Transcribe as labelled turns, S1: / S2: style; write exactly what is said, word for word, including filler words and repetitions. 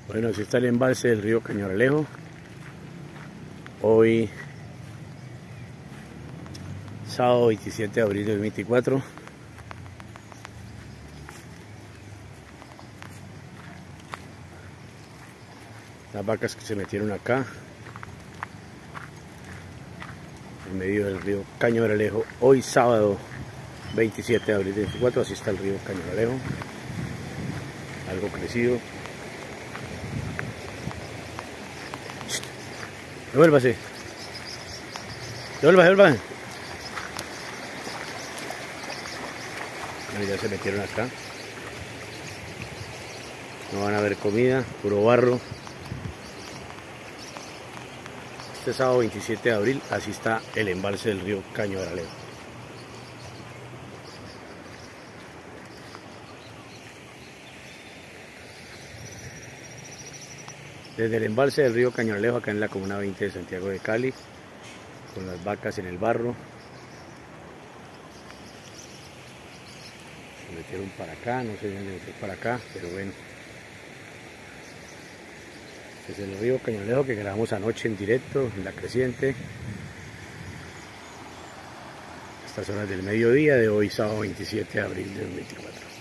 S1: Bueno, así está el embalse del río Cañaralejo. Hoy, sábado veintisiete de abril del dos mil veinticuatro. Las vacas que se metieron acá, en medio del río Cañaralejo. Hoy, sábado veintisiete de abril del veinticuatro, así está el río Cañaralejo. Algo crecido. Devuélvase. Devuélvase, devuélvase. Bueno, ya se metieron acá. No van a ver comida, puro barro. Este sábado veintisiete de abril, así está el embalse del río Cañaralejo. Desde el embalse del río Cañaralejo, acá en la comuna veinte de Santiago de Cali, con las vacas en el barro. Se metieron para acá, no sé dónde meter para acá, pero bueno. Este es el río Cañaralejo que grabamos anoche en directo, en La Creciente. Estas horas del mediodía de hoy, sábado veintisiete de abril del dos mil veinticuatro.